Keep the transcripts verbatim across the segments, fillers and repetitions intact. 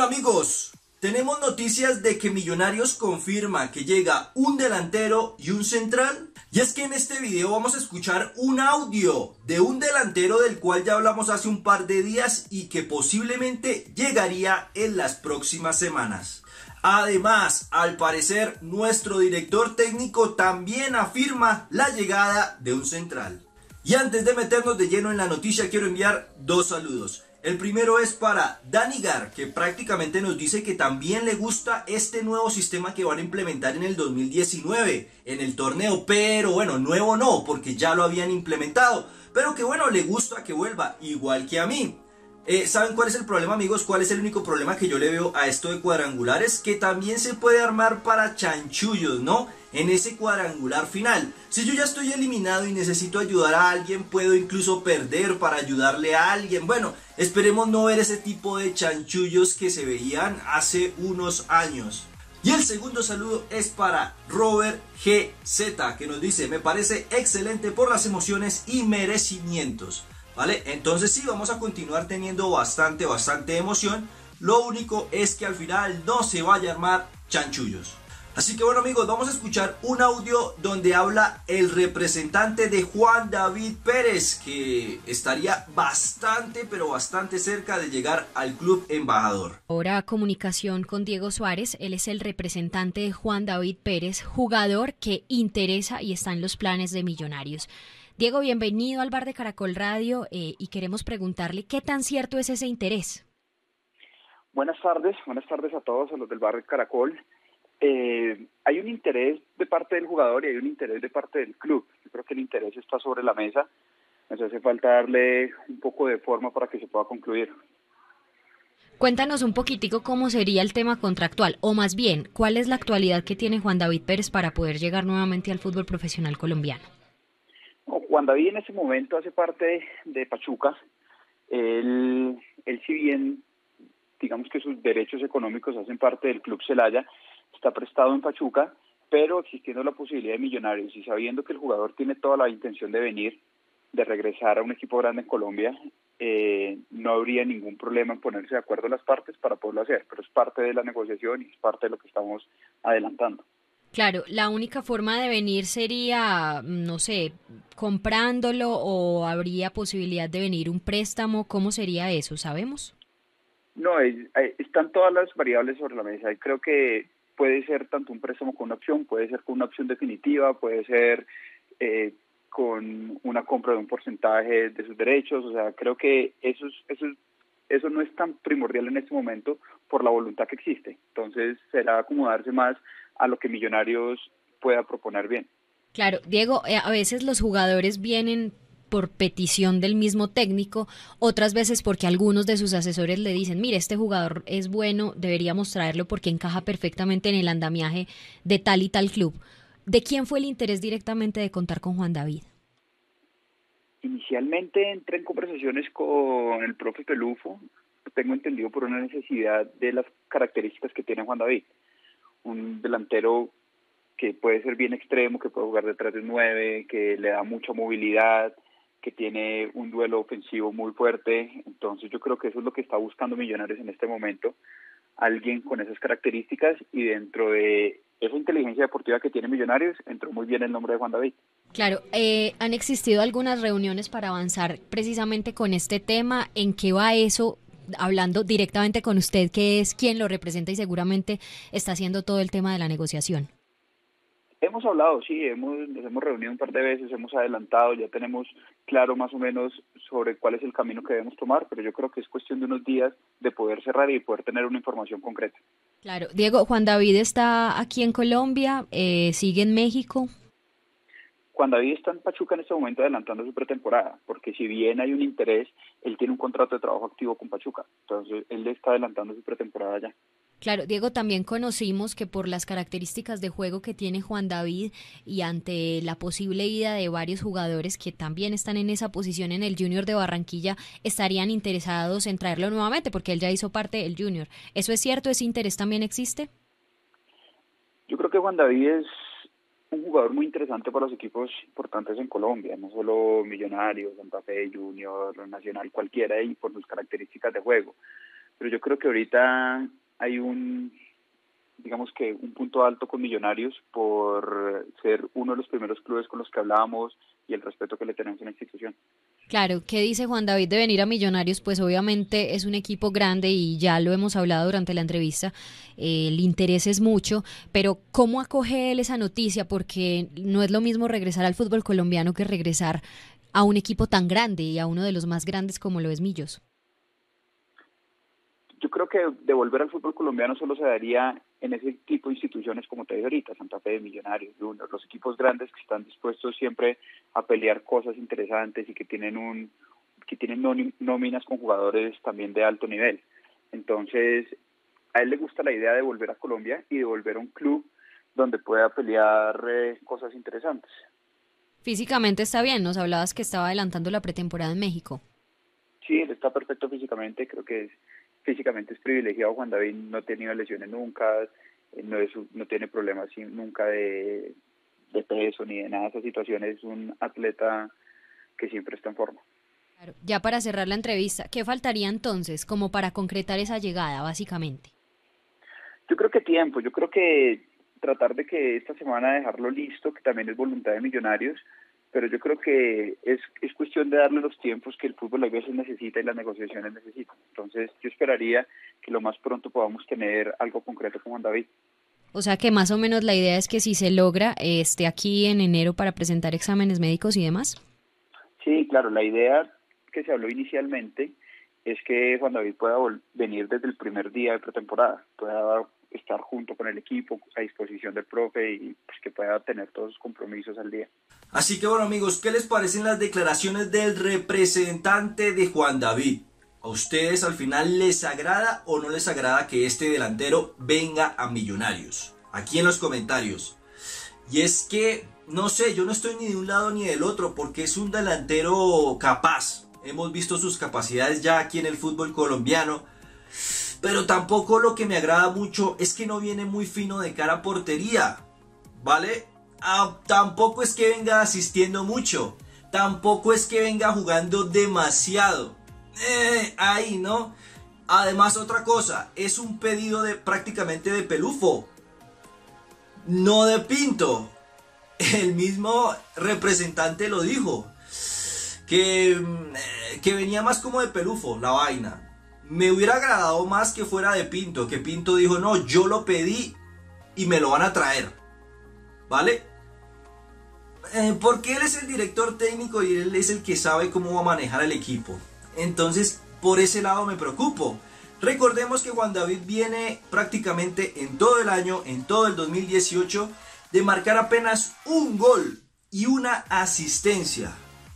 amigos, tenemos noticias de que Millonarios confirma que llega un delantero y un central. Y es que en este video vamos a escuchar un audio de un delantero del cual ya hablamos hace un par de días y que posiblemente llegaría en las próximas semanas. Además, al parecer, nuestro director técnico también afirma la llegada de un central. Y antes de meternos de lleno en la noticia, quiero enviar dos saludos. El primero es para Dani Gar, que prácticamente nos dice que también le gusta este nuevo sistema que van a implementar en el dos mil diecinueve en el torneo, pero bueno, nuevo no, porque ya lo habían implementado, pero que bueno, le gusta que vuelva, igual que a mí. Eh, ¿Saben cuál es el problema, amigos? ¿Cuál es el único problema que yo le veo a esto de cuadrangulares? Que también se puede armar para chanchullos, ¿no? En ese cuadrangular final. Si yo ya estoy eliminado y necesito ayudar a alguien, puedo incluso perder para ayudarle a alguien. Bueno, esperemos no ver ese tipo de chanchullos que se veían hace unos años. Y el segundo saludo es para Robert G Z, que nos dice: me parece excelente por las emociones y merecimientos. ¿Vale? Entonces sí, vamos a continuar teniendo bastante, bastante emoción. Lo único es que al final no se vaya a armar chanchullos. Así que bueno, amigos, vamos a escuchar un audio donde habla el representante de Juan David Pérez, que estaría bastante, pero bastante cerca de llegar al club embajador. Ahora comunicación con Diego Suárez. Él es el representante de Juan David Pérez, jugador que interesa y está en los planes de Millonarios. Diego, bienvenido al Bar de Caracol Radio eh, y queremos preguntarle qué tan cierto es ese interés. Buenas tardes, buenas tardes a todos, a los del Bar de Caracol. Eh, hay un interés de parte del jugador y hay un interés de parte del club. Yo creo que el interés está sobre la mesa. Nos hace falta darle un poco de forma para que se pueda concluir. Cuéntanos un poquitico cómo sería el tema contractual, o más bien, ¿cuál es la actualidad que tiene Juan David Pérez para poder llegar nuevamente al fútbol profesional colombiano? Juan David en ese momento hace parte de Pachuca. Él, él si bien, digamos que sus derechos económicos hacen parte del Club Celaya, está prestado en Pachuca, pero existiendo la posibilidad de Millonarios y sabiendo que el jugador tiene toda la intención de venir, de regresar a un equipo grande en Colombia, eh, no habría ningún problema en ponerse de acuerdo las partes para poderlo hacer, pero es parte de la negociación y es parte de lo que estamos adelantando. Claro, la única forma de venir sería, no sé, comprándolo, o habría posibilidad de venir un préstamo. ¿Cómo sería eso? ¿Sabemos? No, es, están todas las variables sobre la mesa y creo que puede ser tanto un préstamo con una opción, puede ser con una opción definitiva, puede ser eh, con una compra de un porcentaje de sus derechos. O sea, creo que eso, es, eso, es, eso no es tan primordial en este momento por la voluntad que existe. Entonces será acomodarse más a lo que Millonarios pueda proponer bien. Claro, Diego, eh, a veces los jugadores vienen por petición del mismo técnico, otras veces porque algunos de sus asesores le dicen: mire, este jugador es bueno, deberíamos traerlo porque encaja perfectamente en el andamiaje de tal y tal club. ¿De quién fue el interés directamente de contar con Juan David? Inicialmente entré en conversaciones con el profe Pelufo, tengo entendido por una necesidad de las características que tiene Juan David. Un delantero que puede ser bien extremo, que puede jugar detrás de nueve, que le da mucha movilidad, que tiene un duelo ofensivo muy fuerte. Entonces yo creo que eso es lo que está buscando Millonarios en este momento, alguien con esas características, y dentro de esa inteligencia deportiva que tiene Millonarios entró muy bien el nombre de Juan David. Claro, eh, han existido algunas reuniones para avanzar precisamente con este tema. ¿En qué va eso? Hablando directamente con usted, que es quien lo representa y seguramente está haciendo todo el tema de la negociación. Hemos hablado, sí, hemos, nos hemos reunido un par de veces, hemos adelantado, ya tenemos claro más o menos sobre cuál es el camino que debemos tomar, pero yo creo que es cuestión de unos días de poder cerrar y poder tener una información concreta. Claro, Diego, Juan David está aquí en Colombia, eh, sigue en México. Juan David está en Pachuca en este momento adelantando su pretemporada, porque si bien hay un interés, él tiene un contrato de trabajo activo con Pachuca, entonces él está adelantando su pretemporada ya. Claro, Diego, también conocimos que por las características de juego que tiene Juan David y ante la posible ida de varios jugadores que también están en esa posición en el Junior de Barranquilla, estarían interesados en traerlo nuevamente porque él ya hizo parte del Junior. ¿Eso es cierto? ¿Ese interés también existe? Yo creo que Juan David es un jugador muy interesante para los equipos importantes en Colombia, no solo Millonarios, Santa Fe, Junior, Nacional, cualquiera, y por sus características de juego. Pero yo creo que ahorita hay un, digamos que un punto alto con Millonarios por ser uno de los primeros clubes con los que hablábamos y el respeto que le tenemos a la institución. Claro, ¿qué dice Juan David de venir a Millonarios? Pues obviamente es un equipo grande y ya lo hemos hablado durante la entrevista, eh, el interés es mucho, pero ¿cómo acoge él esa noticia? Porque no es lo mismo regresar al fútbol colombiano que regresar a un equipo tan grande y a uno de los más grandes como lo es Millos. Yo creo que devolver al fútbol colombiano solo se daría en ese tipo de instituciones como te dije ahorita, Santa Fe, Millonarios, Junior, los equipos grandes que están dispuestos siempre a pelear cosas interesantes y que tienen un que tienen nóminas con jugadores también de alto nivel. Entonces, a él le gusta la idea de volver a Colombia y de volver a un club donde pueda pelear eh, cosas interesantes. Físicamente está bien, nos hablabas que estaba adelantando la pretemporada en México. Sí, él está perfecto físicamente, creo que es físicamente es privilegiado. Juan David no ha tenido lesiones nunca, no, es, no tiene problemas nunca de, de peso ni de nada de esas situaciones, es un atleta que siempre está en forma. Claro. Ya para cerrar la entrevista, ¿qué faltaría entonces como para concretar esa llegada básicamente? Yo creo que tiempo, yo creo que tratar de que esta semana dejarlo listo, que también es voluntad de Millonarios, pero yo creo que es, es cuestión de darle los tiempos que el fútbol a veces necesita y las negociaciones necesitan. Entonces yo esperaría que lo más pronto podamos tener algo concreto con Juan David. O sea que más o menos la idea es que si se logra, eh, esté aquí en enero para presentar exámenes médicos y demás. Sí, claro, la idea que se habló inicialmente es que Juan David pueda venir desde el primer día de pretemporada, pueda estar junto con el equipo, a disposición del profe y pues, que pueda tener todos sus compromisos al día. Así que bueno amigos, ¿qué les parecen las declaraciones del representante de Juan David? ¿A ustedes al final les agrada o no les agrada que este delantero venga a Millonarios? Aquí en los comentarios. Y es que, no sé, yo no estoy ni de un lado ni del otro porque es un delantero capaz. Hemos visto sus capacidades ya aquí en el fútbol colombiano. Pero tampoco lo que me agrada mucho es que no viene muy fino de cara a portería, ¿vale? Ah, tampoco es que venga asistiendo mucho, tampoco es que venga jugando demasiado. Eh, ahí, ¿no? Además, otra cosa, es un pedido de prácticamente de Pelufo, no de Pinto. El mismo representante lo dijo, que, que venía más como de Pelufo la vaina. Me hubiera agradado más que fuera de Pinto, que Pinto dijo, no, yo lo pedí y me lo van a traer, ¿vale? Eh, porque él es el director técnico y él es el que sabe cómo va a manejar el equipo. Entonces, por ese lado me preocupo. Recordemos que Juan David viene prácticamente en todo el año, en todo el dos mil dieciocho, de marcar apenas un gol y una asistencia.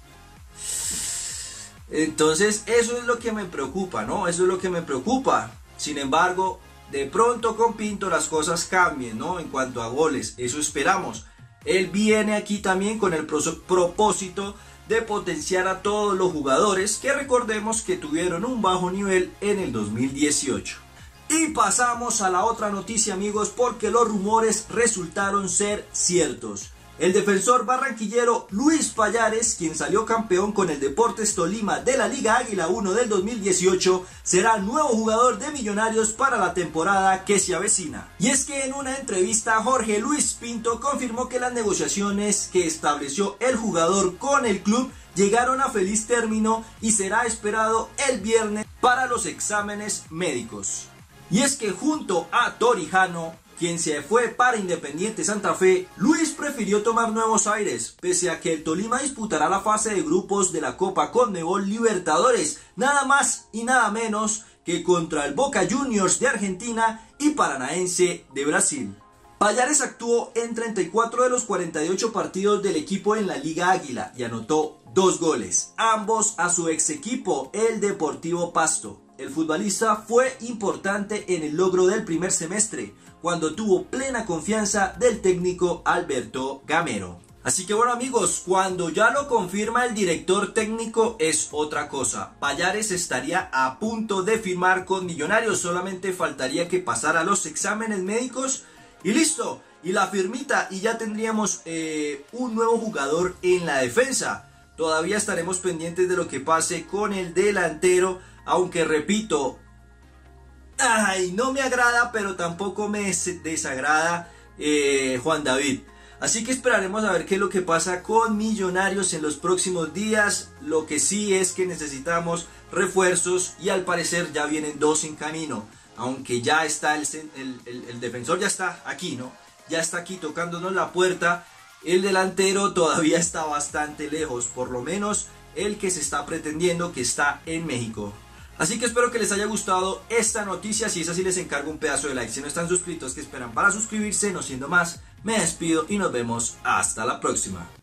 Entonces eso es lo que me preocupa, ¿no? Eso es lo que me preocupa. Sin embargo, de pronto con Pinto las cosas cambien, ¿no? En cuanto a goles, eso esperamos. Él viene aquí también con el propósito de potenciar a todos los jugadores que recordemos que tuvieron un bajo nivel en el dos mil dieciocho. Y pasamos a la otra noticia amigos porque los rumores resultaron ser ciertos. El defensor barranquillero Luis Payares, quien salió campeón con el Deportes Tolima de la Liga Águila uno del dos mil dieciocho, será nuevo jugador de Millonarios para la temporada que se avecina. Y es que en una entrevista Jorge Luis Pinto confirmó que las negociaciones que estableció el jugador con el club llegaron a feliz término y será esperado el viernes para los exámenes médicos. Y es que junto a Torijano, quien se fue para Independiente Santa Fe, Luis prefirió tomar nuevos aires, pese a que el Tolima disputará la fase de grupos de la Copa Conmebol Libertadores, nada más y nada menos que contra el Boca Juniors de Argentina y Paranaense de Brasil. Payares actuó en treinta y cuatro de los cuarenta y ocho partidos del equipo en la Liga Águila y anotó dos goles, ambos a su ex equipo, el Deportivo Pasto. El futbolista fue importante en el logro del primer semestre, cuando tuvo plena confianza del técnico Alberto Gamero. Así que bueno amigos, cuando ya lo confirma el director técnico es otra cosa. Payares estaría a punto de firmar con Millonarios, solamente faltaría que pasara los exámenes médicos y listo. Y la firmita y ya tendríamos eh, un nuevo jugador en la defensa. Todavía estaremos pendientes de lo que pase con el delantero, aunque repito, ay, no me agrada, pero tampoco me des- desagrada eh, Juan David. Así que esperaremos a ver qué es lo que pasa con Millonarios en los próximos días. Lo que sí es que necesitamos refuerzos y al parecer ya vienen dos en camino. Aunque ya está el, el, el, el defensor, ya está aquí, ¿no? Ya está aquí tocándonos la puerta. El delantero todavía está bastante lejos, por lo menos el que se está pretendiendo, que está en México. Así que espero que les haya gustado esta noticia. Si es así, les encargo un pedazo de like. Si no están suscritos, ¿qué esperan para suscribirse? No siendo más, me despido y nos vemos hasta la próxima.